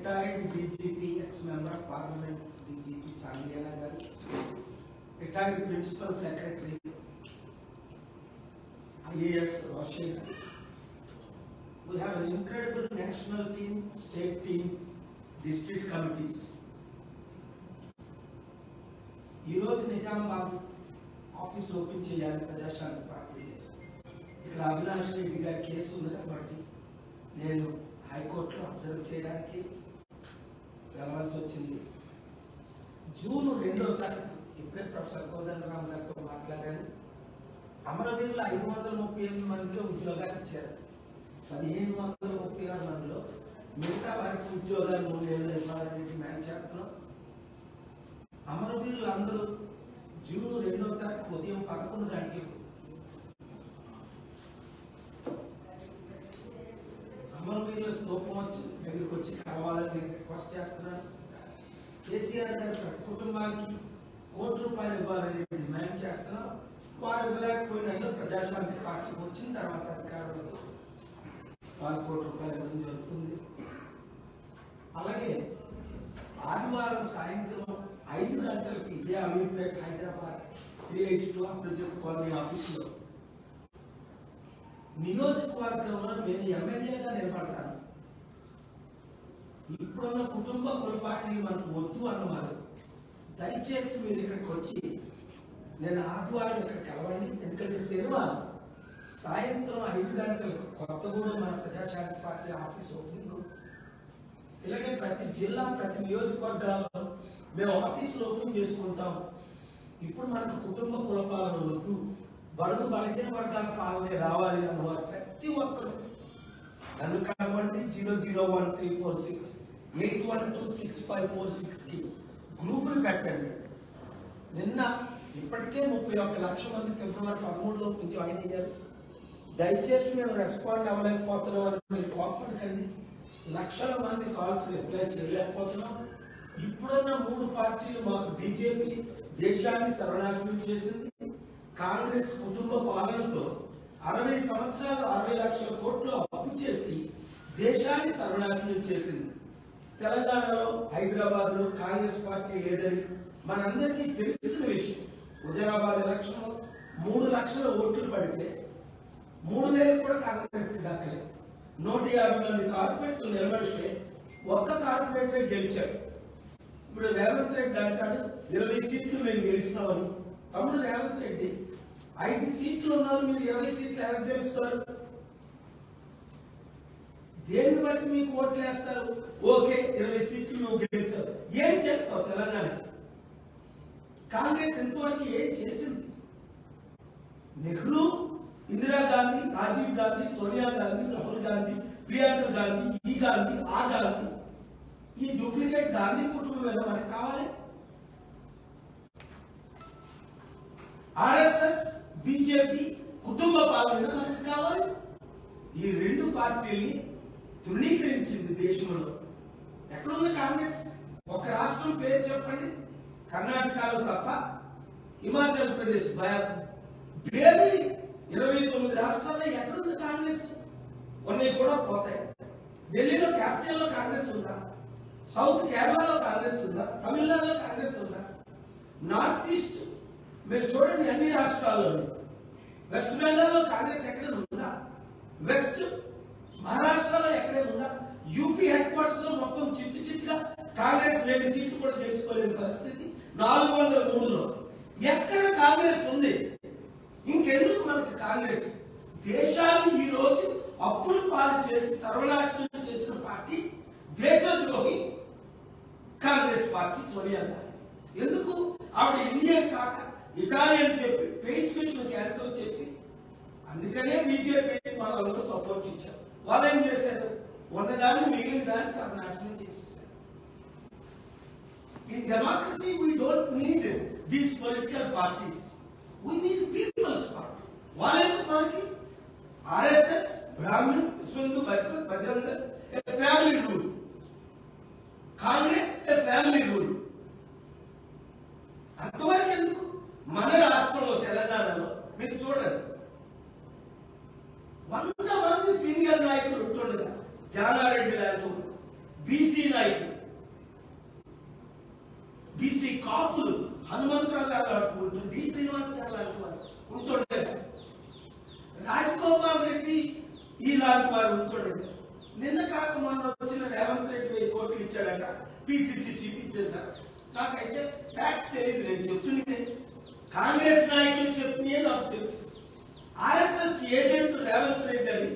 retired DGP, ex-member of Parliament, DGP Sandiana Garu, retired Principal Secretary, IAS Roshina. We have an incredible national team, state team, district committees. ఈ రోజు Nizamabad office open చేయాలి Praja Shanti party. ఇక్కడ అవినాష్ రెడ్డి గారి case ఉంది కాబట్టి నేను హైకోర్టులో అబ్జర్వ్ చేయడానికి వెళ్ళవలసి వచ్చింది. జూన్ 2వ తారీఖు ఇప్పుడే ప్రొఫెసర్ కోదండరామ్ గారితో మాట్లాడాను. అమరవీరులు 538 మందికి ఉద్యోగాలు ఇచ్చారు. 1536 మందిలో మిగతా వారికి ఉద్యోగాలు 3 నెలలు ఇవ్వాలని డిమాండ్ చేస్తున్నాం. అమరవీరులు అందరూ జూన్ 2వ తారీఖు ఉదయం 11 గంటలకు అమరవీరుల స్తూపం దగ్గరికి వచ్చి కలవాలని రిక్వెస్ట్ చేస్తున్నాను. కేసీఆర్ గారు ప్రతి కుటుంబానికి ₹1 కోటి ఇవ్వాలని డిమాండ్ చేస్తున్నాం. వారు ఇవ్వలేకపోయినా ప్రజాశాంతి పార్టీకి వచ్చిన తర్వాత అధికారంలో వారు ₹1 కోటి ఇవ్వడం జరుగుతుంది. అలాగే ఆదివారం సాయంత్రం 5 గంటలకి ఇదే అమీర్పేట హైదరాబాద్ 382 అప్రజెంట్ కాలనీ ఆఫీసులో నియోజకవర్గంలో నేను ఎమ్మెల్యేగా నిలబడతాను. ఇప్పుడున్న కుటుంబ కొలపాటిని మనకు వద్దు అన్నవారు దయచేసి మీరు ఇక్కడికి వచ్చి నేను ఆదివారం ఇక్కడ కలవండి. ఎందుకంటే శనివారం సాయంత్రం 5 గంటలకు కొత్తగూడెం మన ప్రజాశాంతి పార్టీ ఆఫీస్ ఓపెనింగ్. ఇలాగే ప్రతి జిల్లా ప్రతి నియోజకవర్గాల్లో మేము ఆఫీసులు ఓపెన్ చేసుకుంటాం. ఇప్పుడు మనకు కుటుంబ కులపాలన వద్దు, బడుగు బలహీన వర్గాల పాలనే రావాలి అన్నవారు ప్రతి ఒక్కరు నన్ను కలవండి. 0013468126546కి గ్రూపులు పెట్టండి. నిన్న ఇప్పటికే 31 లక్షల మంది ఫిబ్రవరి 13లో జాయిన్ అయ్యారు. దయచేసి మేము రెస్పాండ్ అవ్వలేకపోతున్నాం అని మీరు కోపడకండి. లక్షల మంది కాల్స్ రిప్లై చేయలేకపోతున్నాం. ఇప్పుడున్న 3 పార్టీలు మాకు బీజేపీ దేశాన్ని సర్వనాశనం చేసింది. కాంగ్రెస్ కుటుంబ పాలనతో 60 సంవత్సరాలు 60 లక్షల కోట్లు అప్పు చేసి దేశాన్ని సర్వనాశనం చేసింది. తెలంగాణలో హైదరాబాద్ లో కాంగ్రెస్ పార్టీ లేదని మనందరికీ తెలిసిన విషయం. హుజరాబాద్ ఎలక్షన్ లో 3 లక్షల ఓట్లు పడితే 3,000 కూడా కాంగ్రెస్ దక్కలేదు. 150 మంది కార్పొరేట్లు నిలబడితే ఒక్క కార్పొరేటర్ గెలిచారు. ఇప్పుడు రేవంత్ రెడ్డి అంటాడు 20 సీట్లు మేము గెలుస్తామని. తమ్ముడు రేవంత్ రెడ్డి 5 సీట్లు ఉన్నారు, మీరు 20 సీట్లు ఎలా గెలుస్తారు? దేన్ని బట్టి మీకు ఓట్లు వేస్తారు? ఓకే 20 సీట్లు నువ్వు గెలిచావు, ఏం చేస్తావు తెలంగాణకి? కాంగ్రెస్ ఎంతవరకు ఏం చేసింది? నెహ్రూ, ఇందిరాగాంధీ, రాజీవ్ గాంధీ, సోనియా గాంధీ, రాహుల్ గాంధీ, ప్రియాంక గాంధీ, ఈ గాంధీ, ఆ గాంధీ, ఈ డూప్లికేట్ గాంధీ కుటుంబం మీద మనకు కావాలి. ఆర్ఎస్ఎస్, బీజేపీ కుటుంబ పాలన మనకు కావాలి. ఈ 2 పార్టీల్ని తృణీకరించింది దేశంలో. ఎక్కడుంది కాంగ్రెస్? ఒక రాష్ట్రం పేరు చెప్పండి. కర్ణాటకలో తప్ప హిమాచల్ ప్రదేశ్ బేరీ 29 రాష్ట్రాల్లో ఎక్కడుంది కాంగ్రెస్? కొన్ని కూడా పోతాయి. ఢిల్లీలో క్యాపిటల్ లో కాంగ్రెస్ ఉందా? సౌత్ కేరళలో కాంగ్రెస్ ఉందా? తమిళనాడులో కాంగ్రెస్ ఉందా? నార్త్ ఈస్ట్ మీరు చూడండి అన్ని రాష్ట్రాల్లో. వెస్ట్ బెంగాల్లో కాంగ్రెస్ ఎక్కడైనా ఉందా? వెస్ట్ మహారాష్ట్రలో ఎక్కడైనా ఉందా? యూపీ హెడ్ క్వార్టర్స్ లో మొత్తం చిట్టుగా కాంగ్రెస్ 2 సీట్లు కూడా గెలుచుకోలేని పరిస్థితి 403లో. ఎక్కడ కాంగ్రెస్ ఉంది? ఇంకెందుకు మనకి కాంగ్రెస్? దేశాన్ని ఈ రోజు అప్పులు పాలు చేసి సర్వనాశనం చేసిన పార్టీ దేశద్రోహి కాంగ్రెస్ పార్టీ. సోనియా గాంధీ ఎందుకు? ఆవిడ ఇండియన్ కాక ఇటాలియన్ చెప్పి పేస్ మిషన్ క్యాన్సిల్ చేసి, అందుకనే బీజేపీ వాళ్ళందరూ సపోర్ట్ ఇచ్చారు. వాళ్ళు ఏం చేశారు? ఉన్నదాన్ని మిగిలిన దాన్ని సర్వనాశనం చేసేసారు. In democracy, we don't need these political parties. We need people's party. వాళ్ళెందుకు మనకి? RSS, Brahmin, Vishwa Parishad, Bajrang family rule. Congress family rule. అంతవరకు ఎందుకు? మన రాష్ట్రంలో తెలంగాణలో మీరు చూడండి 100 మంది సీనియర్ నాయకులు ఉంటుండగా జానారెడ్డి లాంటి బీసీ నాయకులు, బీసీ కాపులు, హనుమంతరావు గారు లాంటి డి శ్రీనివాస్ గారు లాంటి వారు ఉంటుండేది, రాజగోపాల్ రెడ్డి ఇలాంటి వారు ఉంటుండేది. నిన్న కాక మొన్న వచ్చిన రేవంత్ రెడ్డి 1000 కోట్లు ఇచ్చాడట, పిసిసి చీఫ్ ఇచ్చేశారు. నాకైతే ఫ్యాక్ట్స్ తెలియదు, నేను చెప్తుంటే కాంగ్రెస్ నాయకులు చెప్తున్నాయే నాకు తెలుసు. ఆర్ఎస్ఎస్ ఏజెంట్ రేవంత్ రెడ్డి అని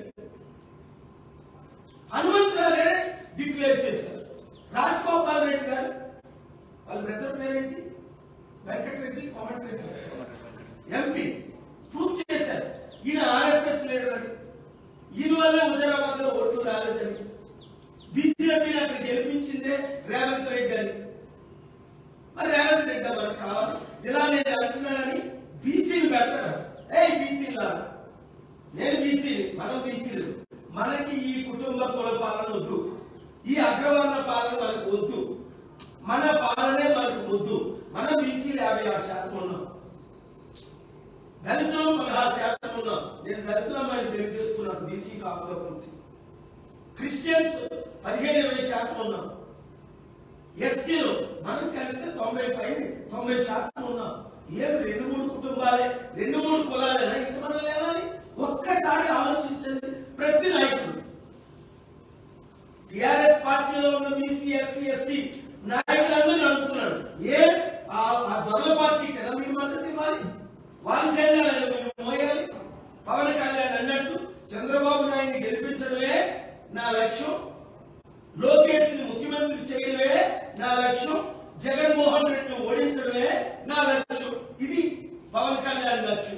హనుమంతరావు గారే డిక్లేర్ చేశారు. రాజగోపాల్ రెడ్డి గారు వాళ్ళ బ్రదర్ పేరేంటి, వెంకటరెడ్డి కోమటిరెడ్డి ఎంపీ ప్రూవ్ చేశారు ఈయన ఆర్ఎస్ఎస్ లీడర్ అని. ఈయన వల్ల హుజరాబాద్ లో ఓట్లు రాలేదని, బీజేపీని అక్కడ గెలిపించిందే రేవంత్ రెడ్డి అని. మరి రేవంత్ రెడ్డి మనకు కావాలి, ఇలా నేను అంటున్నానని బీసీలు పెడతారు. బీసీలా, నేను బీసీని, మనం బీసీలు, మనకి ఈ కుటుంబ కుల పాలన వద్దు, ఈ అగ్రవర్ణ పాలన మనకు వద్దు, మన పాలనే మనకు వద్దు. మనం బీసీలు 56% ఉన్నాం, దళితులు 16% ఉన్నాం. నేను దళితుల అమ్మాయిని పెళ్లి చేసుకున్నాను, బీసీ కాపుగా పూర్తి. క్రిస్టియన్స్ 15-20% ఉన్నాం. ఎస్టీలు మనం కలిపితే 90% ఉన్నాం. ఏమి 2-3 కుటుంబాలే, 2-3 కులాలేనా ఇంక మనం లేవాలి? ఒక్కసారి ఆలోచించండి. ప్రతి నాయకుడు, టిఆర్ఎస్ పార్టీలో ఉన్న బీసీ, ఎస్సీ, ఎస్టీ నాయకులందరూ అడుగుతున్నారు, ఆ దొరల పార్టీకి కదా మీరు మద్దతు ఇవ్వాలి, వాళ్ళు చేయాలి, మీరు మోయాలి. పవన్ కళ్యాణ్ అన్నట్టు చంద్రబాబు నాయుడిని గెలిపించడమే నా లక్ష్యం, లోకేష్ ని ముఖ్యమంత్రి చేయడమే నా లక్ష్యం, జగన్మోహన్ రెడ్డిని ఓడించడమే నా లక్ష్యం. ఇది పవన్ కళ్యాణ్ లక్ష్యం.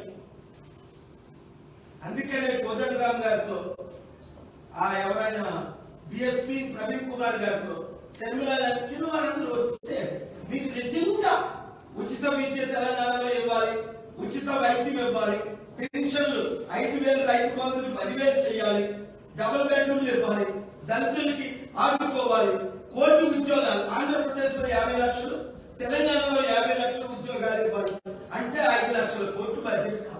అందుకనే కోదండరామ్ గారితో, ఎవరైనా బిఎస్పీ ప్రదీప్ కుమార్ గారితో, శర్మిల వచ్చిన వారందరూ వస్తే మీకు నిజంగా ఉచిత విద్య తెలంగాణలో ఇవ్వాలి, ఉచిత వైద్యం ఇవ్వాలి, పెన్షన్లు 5,000 రైతు బంధువులు 10,000 చేయాలి, డబుల్ బెడ్రూమ్లు ఇవ్వాలి, దళితులకి ఆదుకోవాలి, 1 కోటి ఉద్యోగాలు, ఆంధ్రప్రదేశ్ లో 50 లక్షలు, తెలంగాణలో 50 లక్షల ఉద్యోగాలు ఇవ్వాలి. అంటే 5 లక్షల కోట్లు బడ్జెట్ కావాలి.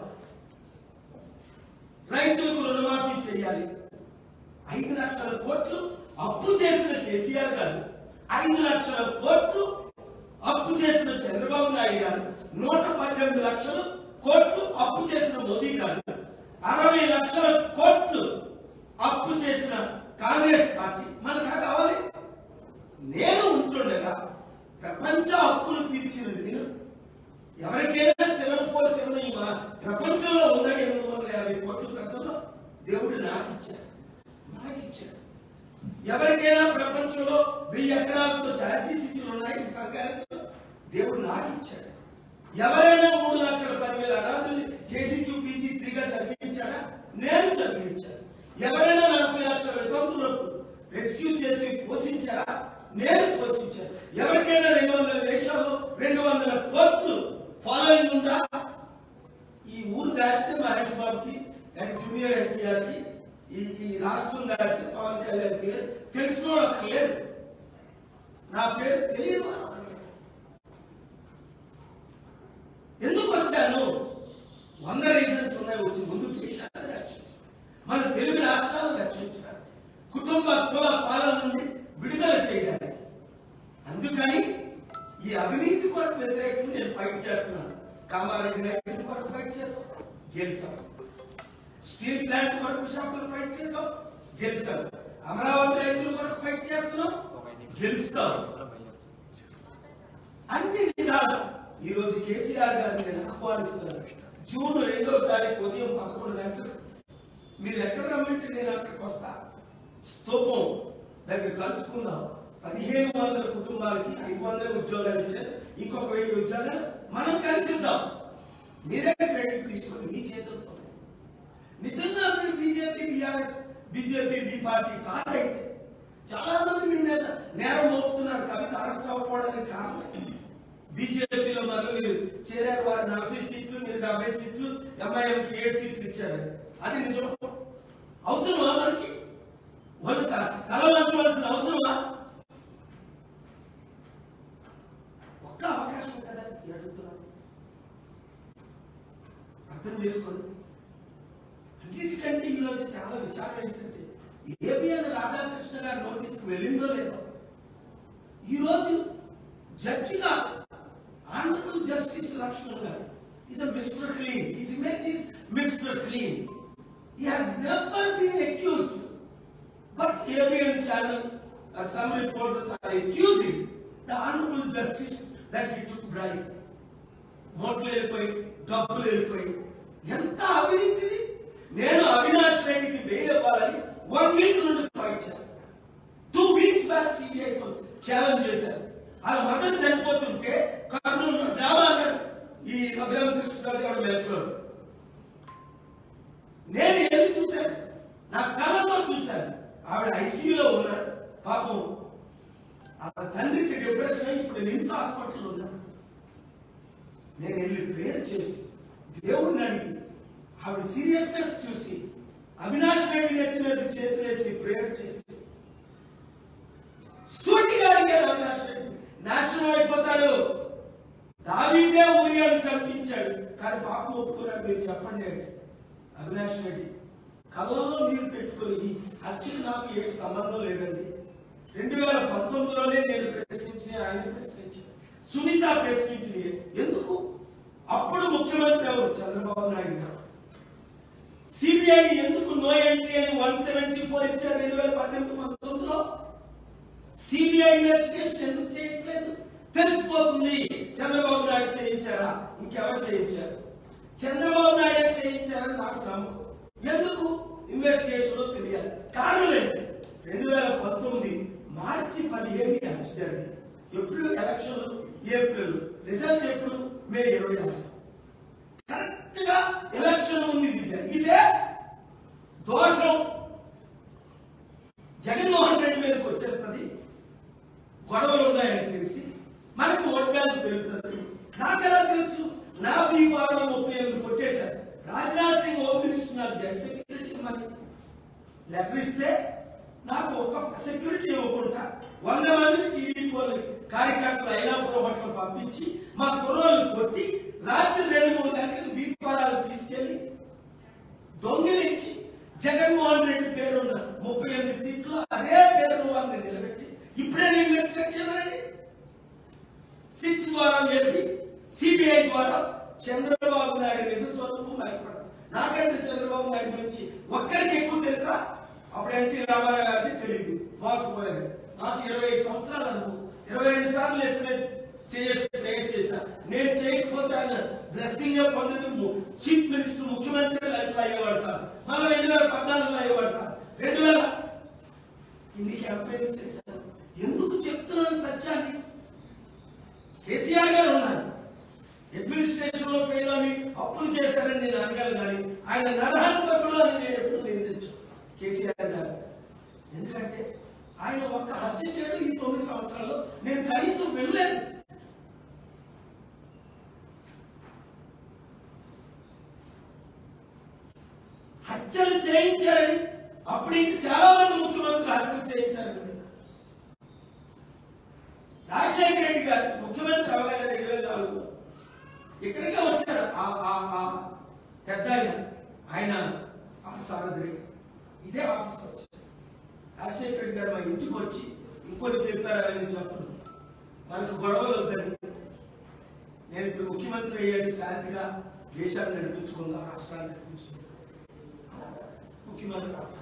రైతులకు రుణమాఫీ చేయాలి. 5 లక్షల కోట్లు అప్పు చేసిన కేసీఆర్ గారు, 5 లక్షల కోట్లు అప్పు చేసిన చంద్రబాబు నాయుడు గారు, 118 లక్షల కోట్లు అప్పు చేసిన మోదీ గారు, 60 లక్షల కోట్లు అప్పు చేసిన కాంగ్రెస్ పార్టీ మనకు కావాలి. నేను ఉంటుండగా ప్రపంచ అప్పులు తీర్చిన నేను, ఎవరికైనా 747 ప్రపంచంలో ఉన్న 850 కోట్ల ప్రజల్లో దేవుడు నాకు ఇచ్చాడు, మనకిచ్చాడు. ఎవరికైనా ప్రపంచంలో 1000 ఎకరాలతో చారిటీ సీట్లు ఉన్నాయి ఈ సర్కారులో, దేవుడు నాకు ఇచ్చాడు. ఎవరైనా 3,10,000 అనాథుల్ని కేజీ పీజీ ఫ్రీగా చదివించాడా? నేను చదివించాను. ఎవరైనా 40 లక్షల వితంతులకు రెస్క్యూ చేసి పోషించారా? నేను పోషించాను. ఎవరికైనా 200 దేశాల్లో 200 కోట్లు ఫాలోయింగ్ ఉందా? ఈ ఊరు దాటితే మహేష్ బాబుకి అండ్ జూనియర్ ఎన్టీఆర్ కి, ఈ రాష్ట్రం దాటితే పవన్ కళ్యాణ్ పేరు తెలిసిన వాళ్ళు అక్కడ లేరు, నా పేరు తెలియదు. ఎందుకు వచ్చాను? 100 రీజన్స్ ఉన్నాయి. వచ్చి ముందు దేశాన్ని రక్షించాలి, మన తెలుగు రాష్ట్రాలను రక్షించాలి, కుటుంబ కుల పాలన నుండి విడుదల చేయడానికి. అందుకని ఈ అవినీతి కొరకు వ్యతిరేకంగా నేను ఫైట్ చేస్తున్నాను. కామారెడ్డి రైతుల కొరకు ఫైట్ చేస్తాం, గెలిచాం. స్టీల్ ప్లాంట్ కొరకు విశాఖలో ఫైట్ చేస్తాం, గెలిచాం. అమరావతి రైతుల కొరకు ఫైట్ చేస్తున్నాం, గెలుస్తాం. అన్ని విధాలు ఈ రోజు కేసీఆర్ గారిని నేను ఆహ్వానిస్తున్నాను. జూన్ 2వ తారీఖు ఉదయం 11 గంటలకు మీరు ఎక్కడ రమ్మంటే నేను అక్కడికి వస్తా. స్తూపం దగ్గర కలుసుకుందాం. 1,500 కుటుంబాలకి 500 ఉద్యోగాలు ఇచ్చారు, ఇంకొక 1000 ఉద్యోగాలు మనం కలిసిద్దాం. మీరే క్రెడిట్ తీసుకొని మీ చేతులతో. నిజంగా మీరు BJP, BRS, BJP B party కాదైతే చాలా మంది మీ మీద నేరం మోపుతున్నారు. కవిత అరెస్ట్ అవ్వకపోవడానికి కారణం బీజేపీలో మళ్ళీ మీరు చేరారు. వారు 40 సీట్లు, మీరు 70 సీట్లు, ఎంఐఎంకి 7 సీట్లు ఇచ్చారు. అది నిజం. అవసరమా మనకి? వాళ్ళు తల వంచవలసిన అవసరమా? ఒక్క అవకాశం కదా అడుగుతున్నారు, అర్థం చేసుకోండి. అన్నిటికంటే ఈరోజు చాలా విచారం ఏంటంటే ఏపీ ఏబిఎన్ రాధాకృష్ణ గారి నోటీస్కి వెళ్ళిందో లేదో, ఈరోజు జడ్జిగా ఆనరబుల్ జస్టిస్ లక్ష్మణ్ గారు is a mister clean. His image is mister clean. He has never been accused, but ABN channel some reporters are accusing the honorable justice that he took bribe. మోట్లు వెళ్ళిపోయి, డబ్బులు వెళ్ళిపోయి, ఎంత అవినీతి! నేను అవినాష్ రెడ్డికి బెయిల్ ఇవ్వాలని 1 వీక్ నుండి ఫైట్ చేస్తాను. 2 వీక్స్ బ్యాక్ సిబిఐతో ఛాలెంజ్ చేశారు. ఆ మదర్ చనిపోతుంటే కర్నూలులో డ్రామా అన్నాడు ఈ రఘురామకృష్ణరాజు గారు మెట్రో. నేను వెళ్ళి చూశాను, నా కళ్ళతో చూశాను. ఆవిడ ఐసీయూలో ఉన్నారు. పాపం ఆ తండ్రికి డిప్రెషన్ అయి ఇప్పుడు నిమ్స్ హాస్పిటల్లో ఉన్నారు. నేను వెళ్ళి ప్రేయర్ చేసి దేవుడిని అడిగి ఆవిడ సీరియస్నెస్ చూసి అవినాష్ రెడ్డి నెత్తి మీద చేతులేసి ప్రేయర్ చేసి సూటిగా అడిగారు, అవినాష్ రెడ్డి నాశనం అయిపోతాడు, దావీదే ఊరియాను చంపించాడు, కానీ పాపం ఒప్పుకున్నాడు, మీరు చెప్పండి అంటే అవినాష్ రెడ్డి కళ్ళలో నీరు పెట్టుకొని ఈ హత్యకు నాకు ఏ సంబంధం లేదండి. 2019లోనే నేను ప్రశ్నించి ఆయన ప్రశ్నించి సునీత ప్రశ్నించి ఎందుకు? అప్పుడు ముఖ్యమంత్రి ఎవరు? చంద్రబాబు నాయుడు గారు. సిబిఐని ఎందుకు నో ఎంట్రీ అని 174 ఇచ్చారు 2018-19లో? సిబిఐ ఇన్వెస్టిగేషన్ ఎందుకు చేయించలేదు? తెలిసిపోతుంది చంద్రబాబు నాయుడు చేయించారా, ఇంకెవరు చేయించారు? చంద్రబాబు నాయుడు చేయించారని నాకు నమ్మకం. ఎందుకు? ఇన్వెస్టిగేషన్ లో తెలియాలి. కారణం ఏంటి? 2019 మార్చి 15 హత్య జరిగింది. ఎప్పుడు ఎలక్షన్? ఏప్రిల్. రిజల్ట్ ఎప్పుడు? మే 26. కరెక్ట్ గా ఎలక్షన్ ఉంది. ఇదే దోషం జగన్మోహన్ రెడ్డి మీదకి వచ్చేస్తుంది. గొడవలు ఉన్నాయని తెలిసి మనకు ఓట్ బ్యాంక్ పెరుగుతుంది. నాకెలా తెలుసు? నా బీ ఫారం 38 కొట్టేశారు. రాజ్నాథ్ సింగ్ హోమ్ మినిస్టర్ నాకు జడ్ సెక్యూరిటీ మరి లెటర్ ఇస్తే నాకు ఒక సెక్యూరిటీ ఇవ్వకుండా 100 మంది టీడీపీ కార్యకర్తలు ఐలాపురం హోటల్ పంపించి మా కుర్రోళ్ళు కొట్టి రాత్రి 2-3 గంటలకు బీ ఫారాలు తీసుకెళ్లి దొంగిలించి జగన్మోహన్ రెడ్డి పేరున్న 38 సీట్లు అదే పేరును వారిని నిలబెట్టి ఇప్పుడే ఇన్వెస్టిగేట్ చేయాలండి. సిట్ ద్వారా చెప్పి సిబిఐ ద్వారా చంద్రబాబు నాయుడు నిజ స్వరూపం బయటపడదు. నాకంటే చంద్రబాబు నాయుడు గురించి ఒక్కరికి ఎక్కువ తెలుసా? అప్పుడు ఎన్టీ రామారావు గారికి తెలియదు, మోసపోయారు. నాకు 25 సంవత్సరాలు అనుభవం, 22 సార్లు ప్రేయర్ చేశా. నేను చేయకపోతే ఆయన బ్లెస్సింగ్ పొందేది చీఫ్ మినిస్టర్ ముఖ్యమంత్రి లైఫ్ లో అయ్యేవాడు కాదు. మళ్ళీ 2014లో అయ్యేవాడు కాదు. 2000 ఇన్ని క్యాంపెయిన్ చేశాను. ఎందుకు చెప్తున్నాను సత్యాన్ని? కేసీఆర్ గారు ఉన్నారు, అడ్మినిస్ట్రేషన్ లో ఫెయిల్ అని అప్పులు చేశారని నేను అనగాను, కానీ ఆయన నరహంతకుడు అని నేను ఎప్పుడు నిందించు కేసీఆర్ గారు. ఎందుకంటే ఆయన ఒక్క హత్య చేయడం ఈ 9 సంవత్సరాల్లో నేను కనీసం వెళ్ళలేదు. హత్యలు చేయించారని అప్పుడు ఇంక చాలా మంది ముఖ్యమంత్రులు హత్యలు చేయించారని. రాజశేఖర రెడ్డి గారు ముఖ్యమంత్రి అవగానే 2004లో ఇక్కడికే వచ్చారు. పెద్ద ఆయన సారథి ఇదే ఆఫీస్ వచ్చారు. రాజశేఖర రెడ్డి గారు మా ఇంటికి వచ్చి ఇంకొని చెప్పారని చెప్పను, మనకు గొడవలు వద్దని, నేను ఇప్పుడు ముఖ్యమంత్రి అయ్యాడు, శాంతిగా దేశాన్ని నడిపించుకుందా, రాష్ట్రాన్ని నడిపించుకుందా, ముఖ్యమంత్రి అవ్వాలి.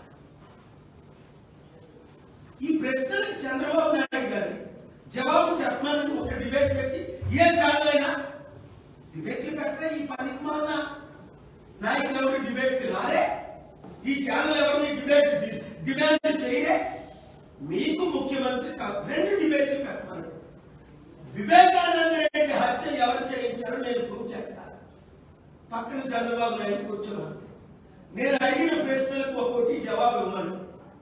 ఈ ప్రశ్నలకు చంద్రబాబు నాయుడు గారిని జవాబు చెప్పమని ఒక డిబేట్ పెట్టి ఏ ఛానల్ అయినా డిబేట్లు పెట్టరే. ఈ పనికి మాన నాయకులు ఎవరు డిబేట్కి రారే, ఈ ఛానల్ ఎవరిని డిమాండ్ చేయరే. మీకు ముఖ్యమంత్రి 2 డిబేట్లు పెట్టమని. వివేకానంద రెడ్డి హత్య ఎవరు చేయించారో నేను ప్రూవ్ చేస్తాను. పక్కన చంద్రబాబు నాయుడు కూర్చున్నాను. నేను అడిగిన ప్రశ్నలకు ఒక్కొక్కటి జవాబు ఇవ్వమను.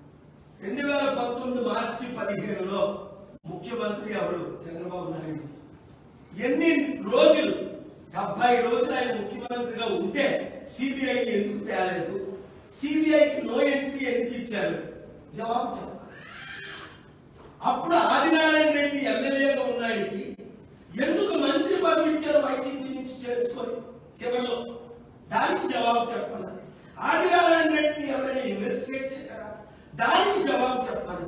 2019 మార్చి 15లో ముఖ్యమంత్రి ఎవరు? చంద్రబాబు నాయుడు. ఎన్ని రోజులు? 70 రోజులు ఆయన ముఖ్యమంత్రిగా ఉంటే సిబిఐని ఎందుకు తేలేదు? సిబిఐకి నో ఎంట్రీ ఎందుకు ఇచ్చారు? జవాబు చెప్పాలి. అప్పుడు ఆదినారాయణ రెడ్డి ఎమ్మెల్యేగా ఉన్న ఆయనకి ఎందుకు మంత్రి పదవి ఇచ్చారు వైసీపీ నుంచి చేర్చుకొని చివరిలో? దానికి జవాబు చెప్పాలి. ఆదినారాయణ రెడ్డిని ఎవరైనా ఇన్వెస్టిగేట్ చేశారా? దానికి జవాబు చెప్పాలి.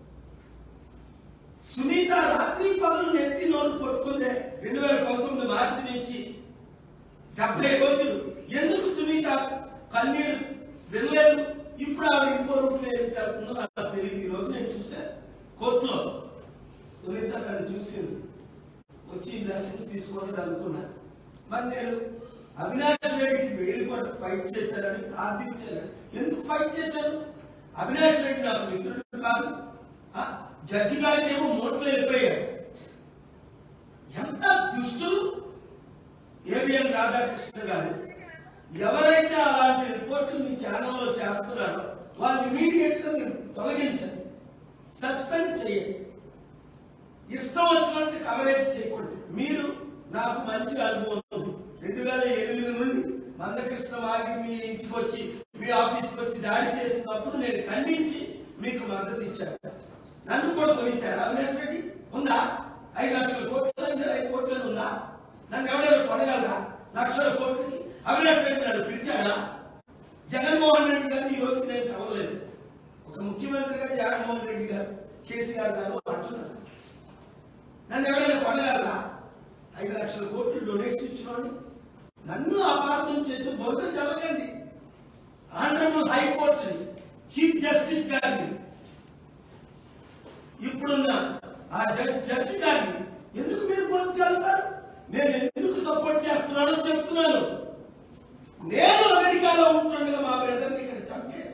సునీత రాత్రి పగలు నెత్తి నోరు కొట్టుకుందే 2019 మార్చి నుంచి 70 రోజులు. ఎందుకు సునీత కన్నీరు వెళ్ళలేదు? ఇప్పుడు ఆవిడ ఇంకో రూట్లో ఏం జరుగుతుందో నాకు తెలియదు. ఈ రోజు నేను చూశాను కోర్టులో, సునీత నన్ను చూసింది, వచ్చి బ్లెస్సింగ్స్ తీసుకోలేదు అనుకున్నా. మరి నేను అవినాష్ రెడ్డికి బెయిల్ కొరకు ఫైట్ చేశారని ప్రార్థించాను. ఎందుకు ఫైట్ చేశాను? అవినాష్ రెడ్డి నాకు మిత్రుడు కాదు, జడ్జి గారికి ఏమో నోట్లో వెళ్ళిపోయాడు. ఎంత దుష్టులు ఏబిఎన్ రాధాకృష్ణ గారు. ఎవరైతే అలాంటి రిపోర్టులు మీ ఛానల్లో చేస్తున్నారో వాళ్ళు ఇమీడియట్ గా మీరు తొలగించండి, సస్పెండ్ చేయండి. ఇష్టం వచ్చినట్టు కవరేజ్ చేయకూడదు. మీరు నాకు మంచి అనుభవం ఉంది. 2008 నుండి మందకృష్ణ వారికి మీ ఇంటికి వచ్చి మీ ఆఫీస్కి వచ్చి దాడి చేసినప్పుడు నేను ఖండించి మీకు మద్దతు ఇచ్చాను. నన్ను కూడా పోలీసాడు అవినాష్ రెడ్డి. ఉందా 5 లక్షల కోట్లు 5 కోట్లను ఉందా? నన్ను ఎవరైనా కొనగలరా? లక్షల కోట్లకి అవినాష్ రెడ్డి నన్ను పిలిచాడా? జగన్మోహన్ రెడ్డి గారిని ఈ రోజు నేను కలవలేదు. ఒక ముఖ్యమంత్రిగా జగన్మోహన్ రెడ్డి గారు, కేసీఆర్ గారు అంటున్నారు. నన్ను ఎవరైనా కొనగలరా? 5 లక్షల కోట్లు డొనేషన్ ఇచ్చినోని నన్ను అపార్థం చేసి బొరద చల్లకండి. ఆనరబుల్ హైకోర్టుని, చీఫ్ జస్టిస్ గారిని, ఇప్పుడున్న ఆ జడ్జి గారిని ఎందుకు మీరు బొరద చల్లుతారు? నేను ఎందుకు సపోర్ట్ చేస్తున్నానో చెప్తున్నాను. నేను అమెరికాలో ఉంటుండగా మా బ్రదర్ని ఇక్కడ చంపేసి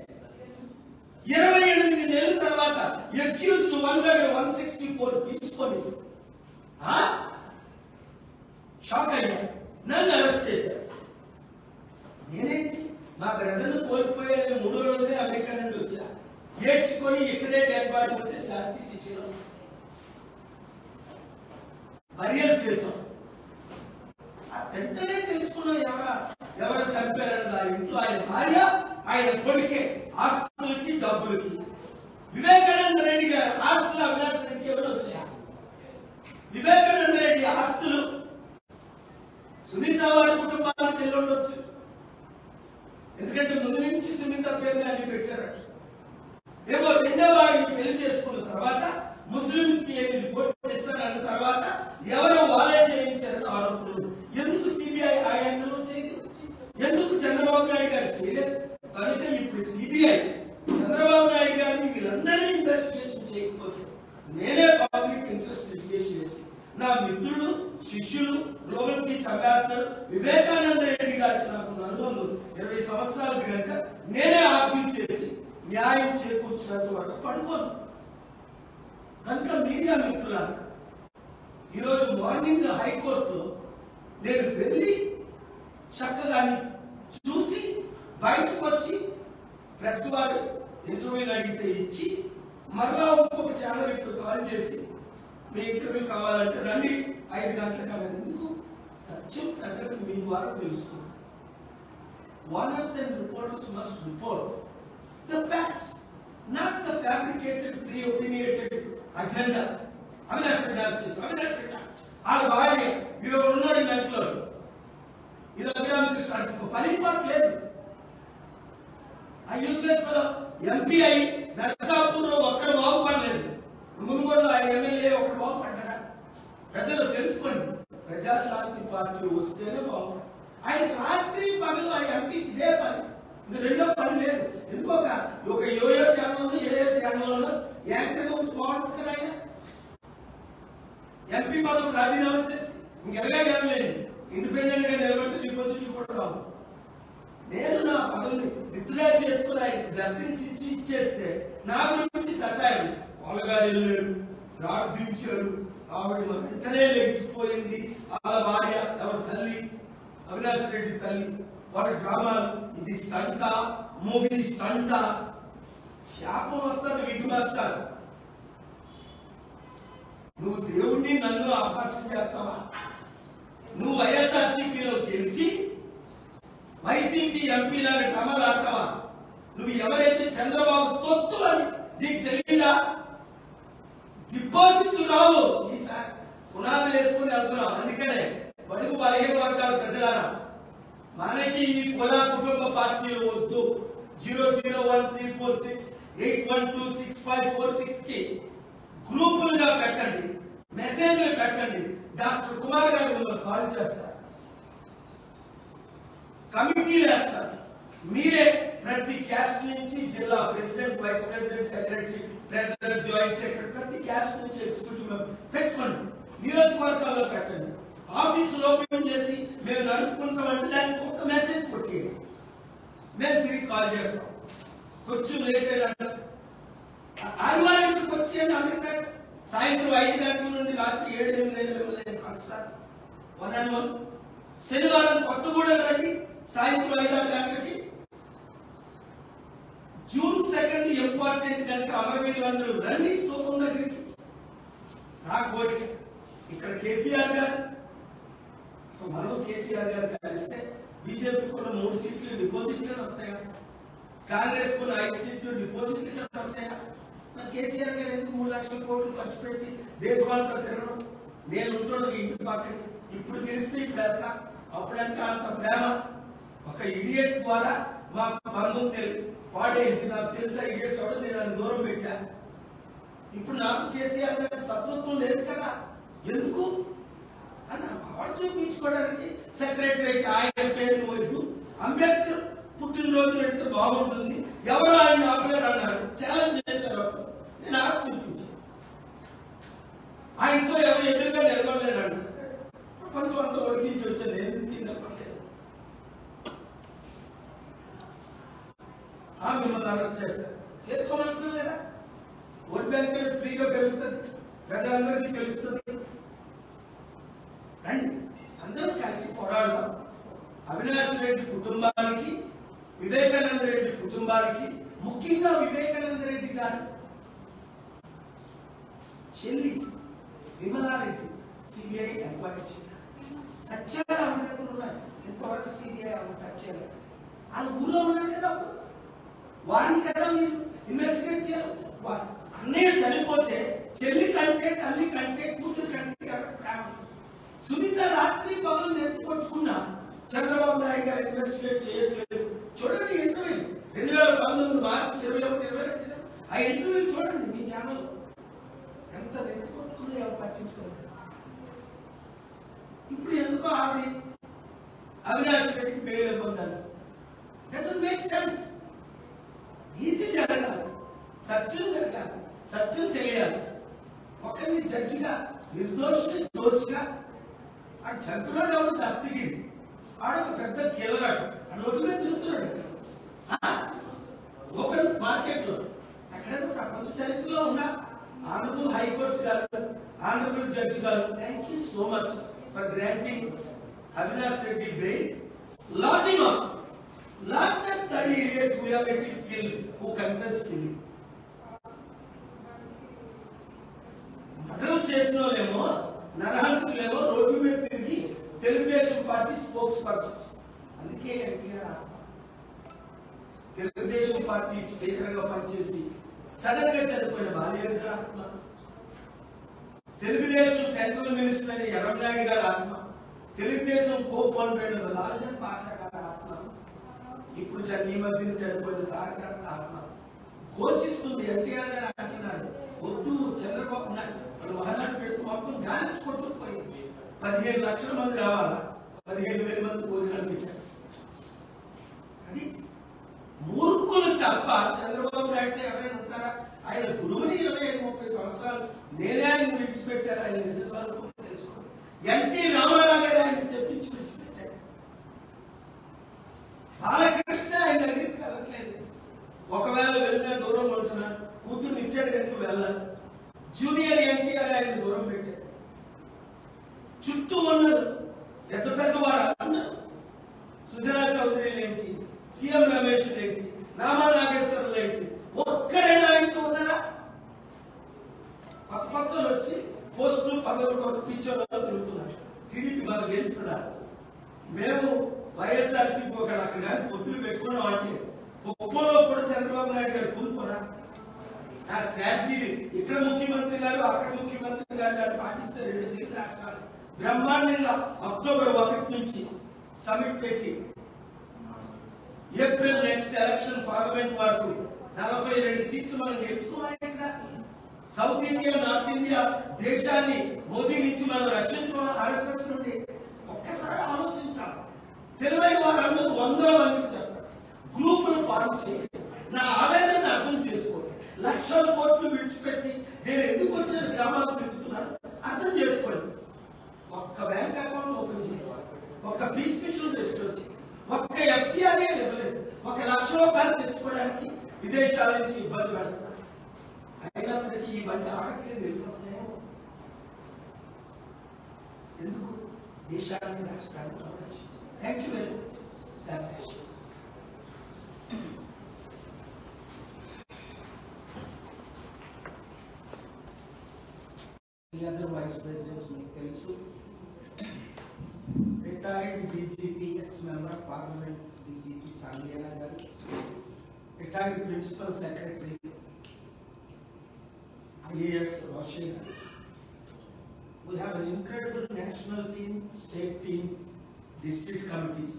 28 నెలల తర్వాత అక్యూజ్డ్ 164 తీసుకొని షాక్ అయ్యా. నన్ను అరెస్ట్ చేశారు. నేనేంటి మా బ్రదర్ను కోల్పోయాను. 3వ రోజే అమెరికా నుండి వచ్చా. ఏడ్చుకొని ఇక్కడే డెడ్ బాడీ ఉంటే చార్టీ సిటీలో బరియల్ చేశాం. వెంటనే తెలుసుకున్నాం ఎవరు చంపారని. ఆ ఇంట్లో ఆయన భార్య, ఆయన కొడుకే ఆస్తులకి డబ్బులకి. వివేకానంద రెడ్డి గారు ఆస్తులు అవినాష్ రెడ్డికి ఎవరు వచ్చాయా? వివేకానంద రెడ్డి ఆస్తులు సునీత వారి కుటుంబానికి వెళ్ళి ఉండొచ్చు. ఎందుకంటే ముందు నుంచి సునీత పేరుని అన్ని పెట్టారట. ఏమో రెండో వారిని పెళ్లి చేసుకున్న తర్వాత ముస్లింస్ కి 8 కోట్లు ఇస్తారన్న తర్వాత ఎవరో వాళ్ళే చేయించారని ఆరోపణలు. ఎందుకు సిబిఐ ఆ యాంగిల్లో చేయదు? ఎందుకు చంద్రబాబు నాయుడు గారు చేయలేదు? కనుక ఇప్పుడు సిబిఐ చంద్రబాబు నాయుడు గారిని వీళ్ళందరినీ ఇన్వెస్టిగేషన్ చేయకపోతే నేనే పబ్లిక్ ఇంట్రెస్ట్ లిటిగేషన్ చేసి నా మిత్రుడు, శిష్యులు, global peace ambassador Vivekananda Reddy గారికి నాకు అనుబంధం 20 సంవత్సరాలు కనుక నేనే ఆర్గ్యూ చేసి న్యాయం చేకూర్చినంత వరకు పడుకోను. కనుక మీడియా మిత్రులారా, ఈరోజు మార్నింగ్ హైకోర్టులో నేను వెళ్ళి చక్కగా చూసి బయటకు వచ్చి ప్రెస్ వారు ఇంటర్వ్యూలు అడిగితే ఇచ్చి మరలా ఇంకొక ఛానల్ ఇప్పుడు కాల్ చేసి మీ ఇంటర్వ్యూ కావాలంటే రండి 5 గంటల కాలం. ఎందుకు? సత్యం ప్రజలకు మీ ద్వారా తెలుసుకుంటాం. Owners and reporters must report the facts, not the fabricated, pre-opinionated agenda. Avinash Reddy వాళ్ళ భార్య మీరు ఉన్నాడు ఇంట్లో. ఇది రామకృష్ణ పని పాటు లేదు. ఆ యూస్లెస్ ఎంపీ అయి నర్సాపూర్లో ఒక్కడు బాగుపడలేదు. మునుగోడులో ఆయన ఎమ్మెల్యే ఒకడు బాగుపడ్డా? ప్రజలు తెలుసుకోండి. ప్రజాశాంతి పార్టీ వస్తేనే బాగుపడు. ఆయనకి రాత్రి పగలు ఆ ఎంపీకి ఇదే పని, ఇంకా రెండో పని లేదు. ఎందుకో ఒక యోయో ఛానల్ ఏయో ఛానల్లోనో యాంకర్గా ఉంటే బాగుంటుంది కదా. ఆయన ఎంపీ పదవి రాజీనామా చేసి ఇంకెలాగా వెళ్ళలేదు. ఇండిపెండెంట్ గా నిలబడితే డిపాజిట్ కూడా రావు. నేను నా పదవిని విత్డ్రా చేసుకుని ఆయనకి బ్లెస్సింగ్స్ ఇచ్చేస్తే నా గురించి సటారు. వాళ్ళగారు వెళ్ళారు, ప్రార్థించారు, ఆవిడ వెంటనే లెగిసిపోయింది. వాళ్ళ భార్య ఎవరి తల్లి, అవినాష్ రెడ్డి తల్లి, వాటి డ్రామాలు. ఇది స్టంటా, మూవీ స్టంటా, శాపం వస్తుంది. విగ్ మాస్టర్, నువ్వు దేవుణ్ణి నన్ను అపహాస్యం చేస్తావా? నువ్వు వైఎస్ఆర్సీపీలో గెలిచి వైసీపీ ఎంపీలాగా డ్రామాలు ఆడతావా? నువ్వు ఎవరైతే చంద్రబాబు తొత్తు అని నీకు తెలియదా? డిపాజిట్లు రావు. ఈసారి పునాదులు వేసుకుని వెళ్తున్నాం. అందుకనే బడుగు బలహీన వర్గాల ప్రజలారా, మనకి ఈ కుల కుటుంబ పార్టీలు వద్దు. 001346 812654 కి గ్రూపులుగా పెట్టండి, మెసేజ్లు పెట్టండి. డాక్టర్ కుమార్ గారు మిమ్మల్ని కాల్ చేస్తారు, కమిటీలు వేస్తారు. మీరే ప్రతి క్యాస్ట్ నుంచి జిల్లా president, vice president, secretary, president, joint secretary, ప్రతి క్యాస్ట్ నుంచి ఎగ్జిక్యూటివ్ మెంబర్ పెట్టుకోండి. నియోజకవర్గాల్లో పెట్టండి. ఆఫీసులు ఓపెన్ చేసి మేము నడుపుకుంటామంటే దానికి ఒక మెసేజ్ కొట్టేయండి, మేము తిరిగి కాల్ చేస్తాం. కొంచెం లేట్ అయినా ఆదివారం వచ్చేయండి. అమెరికా సాయంత్రం 5 గంటల నుండి రాత్రి 7-8 మిమ్మల్ని కలుస్తారు 1-on-1. శనివారం కొత్తగూడెం రండి, సాయంత్రం 5-6 గంటలకి. జూన్ 2 ఇంపార్టెంట్ కనుక అమరవీరులందరూ రండి స్తూపం దగ్గరికి. నా కోరిక ఇక్కడ కేసీఆర్ గారు, సో మనం కేసీఆర్ గారు కలిస్తే బీజేపీ కూడా 3 సీట్లు డిపాజిట్లు వస్తాయా, కాంగ్రెస్ కూడా 5 సీట్లు డిపాజిట్లు వస్తాయా? మరి కేసీఆర్ గారు ఎందుకు 3 లక్షల కోట్లు ఖర్చు పెట్టి దేశమంతా తిరగడం? నేను ఉంటున్న ఇంటి పక్కన ఇప్పుడు గెలిస్తే ఇప్పుడు వెళ్తా, అప్పుడంటే అంత ప్రేమ. ఒక ఇడియట్ ద్వారా మాకు బంధం తెలియదు, వాడేది నాకు తెలుసా ఇడియట్ వాడు, నేను ఆయన దూరం పెట్టాను. ఇప్పుడు నాకు కేసీఆర్ గారి శత్రుత్వం లేదు కదా, ఎందుకు అని వాడు చూపించుకోవడానికి సెక్రటరీ ఆయన పేరు వద్దు, అంబేద్కర్ పుట్టినరోజు పెడితే బాగుంటుంది, ఎవరు ఆయన ఆపలేరు అన్నారు, ఛాలెంజ్ చేశారు. నేను ఆడ చూపించాను, ఆయనతో ఎవరు ఎదురుగా నిలబడలేరు అన్నారు. ప్రపంచం అంతా ఉడికించి వచ్చాను, నేను నిలబడలేదు. మిమ్మల్ని అరెస్ట్ చేస్తారు, చేసుకోమంటున్నాం కదా. ఓట్ బ్యాంక్ ఫ్రీగా పెరుగుతుంది, ప్రజలందరికీ తెలుస్తుంది. రండి అందరూ కలిసి పోరాడదాం. అవినాష్ రెడ్డి కుటుంబానికి, వివేకానంద రెడ్డి కుటుంబానికి, ముఖ్యంగా వివేకానంద రెడ్డి గారు చెల్లి విమలారెడ్డి సిబిఐ ఎంక్వైరీ చేయాలి. సత్యాలు ఆమె దగ్గర ఉన్నాయి, ఇంతవరకు సిబిఐ టచ్ చేయలేదు. వాళ్ళ ఊళ్ళో ఉన్నారు కదా, వారిని కదా మీరు ఇన్వెస్టిగేట్ చేయాలి. అన్నయ్య చనిపోతే చెల్లి కంటే, తల్లి కంటే, కూతురు కంటే ప్రేమ. సునీత రాత్రి పగలు నెత్తి కొట్టుకున్నా చంద్రబాబు నాయుడు గారు ఇన్వెస్టిగేట్ చేయట్లేదు. చూడండి ఇంటర్వ్యూ 2019 మార్చి 21-22 ఆ ఇంటర్వ్యూలు చూడండి మీ ఛానల్. ఎంత నెత్తి కొట్టుకుని ఎవరు పట్టించుకోలేదు. ఇప్పుడు ఎందుకో ఆవిడ అవినాష్ రెడ్డికి బెయిల్ ఇవ్వద్దంట. Doesn't make sense. నీతి జరగాలి, సత్యం జరగాలి, సత్యం తెలియాలి. ఒకరిని జడ్జిగా, నిర్దోషిని దోషిగా, ఆ చంపినాడు ఎవరు దస్తగిరి, ఆడొక పెద్ద కీలగాడు, ఆ రోడ్డు మీద తిరుగుతున్నాడు. ఓపెన్ మార్కెట్ లో అక్కడ ప్రపంచ చరిత్రలో ఉన్న ఆనరబుల్ హైకోర్టు గారు, ఆనరబుల్ జడ్జి గారు, thank you so much for granting Avinash Reddy bail. Lock him up. Not that bloody idiot who have met his skill, who confessed killing. Murder చేసిన వాళ్ళేమో, నరహంతకులేమో రోడ్డు మీద తిరిగి తెలుగుదేశం పార్టీ స్పోక్స్ పర్సన్స్. అందుకే NTR Telugu Desam party speaker గా పనిచేసి sudden గా చనిపోయిన బాలియర్ గారు ఆత్మ, తెలుగుదేశం సెంట్రల్ మినిస్టర్ అయిన ఎర్రనాయుడు గారి ఆత్మ, తెలుగుదేశం కో ఫౌండర్ అయిన లాల్జన్ పాషా గారి ఆత్మ, ఇప్పుడు ఈ మధ్యన చనిపోయిన తారక ఆత్మ ఘోషిస్తుంది. ఎన్టీఆర్ గారు అంటున్నారు, వద్దు చంద్రబాబు నాయుడు మహానాడు పెడుతూ మొత్తం గాలించి కొట్టుకుపోయింది. 15 లక్షల మంది రావాలా, 15,000 మంది భోజనాలు పెట్టారు. అది మూర్ఖులు తప్ప చంద్రబాబు నాయుడు ఎవరైనా ఉంటారా? ఆయన గురువుని 25-30 సంవత్సరాలు నేనే ఆయన విడిచిపెట్టారు. ఆయన నిజసాలు తెలుసుకోండి. ఎన్టీ రామారావు గారు ఆయన చెప్పించి విడిచిపెట్టారు. బాలకృష్ణ ఆయన దగ్గరికి వెళ్ళట్లేదు. ఒకవేళ వెళ్ళినా దూరం ఉంటున్నాడు, కూతురు ఇచ్చాడు కనుక వెళ్ళాలి. జూనియర్ ఎన్టీఆర్ ఆయన దూరం పెట్టాడు. చుట్టూ ఉన్నారు పెద్ద పెద్ద వారు అన్నారు. సుజనా చౌదరి ఏంటి, సీఎం రమేష్ ఏంటి, నామా నాగేశ్వరరావు ఏంటి, ఒక్కరైనా ఆయనతో ఉన్నారా? కొత్త కొత్తలు వచ్చి పోస్టులు పదవులు కొత్త పిచ్చోళ్ళు తిరుగుతున్నారు. టీడీపీ మనం గెలుస్తున్నారు. మేము వైఎస్ఆర్సీపీ ఒక అక్కడ కానీ పొత్తులు పెట్టుకున్నాం అంటే కుప్పంలో కూడా చంద్రబాబు నాయుడు గారు కూలిపోరా? ఆ స్ట్రాటజీ ఇక్కడ ముఖ్యమంత్రి గారు అక్కడ ముఖ్యమంత్రి గారు పాటిస్తే 2 తెలుగు రాష్ట్రాలు బ్రహ్మాండంగా అక్టోబర్ 1 నుంచి సమిట్ పెట్టి ఏప్రిల్ నెక్స్ట్ ఎలక్షన్ పార్లమెంట్ వరకు 42 సీట్లు మనం గెలుచుకోవాలి. ఇక్కడ సౌత్ ఇండియా, నార్త్ ఇండియా దేశాన్ని మోదీ నుంచి మనం రక్షించుకోవాలి. ఆర్ఎస్ఎస్ నుండి ఒక్కసారి ఆలోచించాలి. తెలివైన వారందరూ 100 మందికి చెప్పారు, గ్రూపులు ఫార్మ్ చేయండి, నా ఆవేదన అర్థం చేసుకోండి, లక్షల కోట్లు విడిచిపెట్టి నేను ఎందుకు వచ్చిన గ్రామాలు తిరుగుతున్నాను అర్థం చేసుకోండి. ఒక్క బ్యాంక్ అకౌంట్ ఓపెన్ చేయాలి, ఒక్క ప్రిస్క్రిప్షన్ రిజిస్టర్ చేయాలి, ఒక్క ఎఫ్సిఆర్ఏ ఇవ్వలేదు, 1 లక్ష రూపాయలు తెచ్చుకోవడానికి విదేశాల నుంచి ఇబ్బంది పెడుతున్నారు. అయినప్పటికీ ఈ బండి ఆగట్లేదు, వెళ్ళిపోతున్నాయో ఎందుకు? దేశాన్ని రాష్ట్రాన్ని. Thank you very much. The other vice presidents మీకు తెలుసు. Retired DGP, ex member of parliament DGP Sangyana గారు, retired principal secretary IAS Roshi గారు. We have an incredible national team, state team, district committees.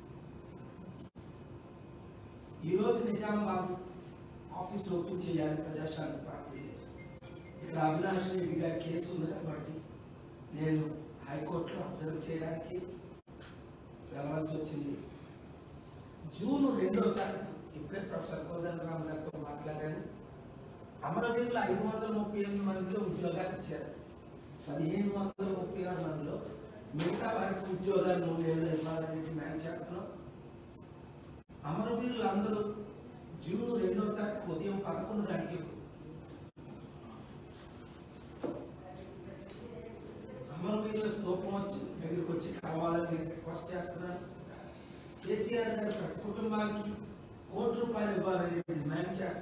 ఈ రోజు నిజామాబాద్ ఆఫీస్ ఓపెన్ చేయాలి Praja Shanti party. ఇక్కడ అవినాష్ రెడ్డి గారి case ఉంది కాబట్టి నేను హైకోర్టులో అబ్జర్వ్ చేయడానికి వెళ్ళవలసి వచ్చింది. జూన్ 2వ తారీఖు ఇప్పుడే ప్రొఫెసర్ కోదండరామ్ గారితో మాట్లాడాను. అమరవీరులు 538 మందిలో ఉద్యోగాలు ఇచ్చారు. 1536 మందిలో మిగతా వారికి ఉద్యోగాలు 3 ఏళ్ళు ఇవ్వాలని డిమాండ్ చేస్తున్నాం. అమరవీరులు అందరూ జూన్ 2వ తారీఖు ఉదయం 11 గంటలకు అమరవీరుల స్తూపం దగ్గరికి వచ్చి కావాలని రిక్వెస్ట్ చేస్తున్నాను. కేసీఆర్ గారు ప్రతి కుటుంబానికి ₹1 కోటి ఇవ్వాలని డిమాండ్ చేస్తున్నారు.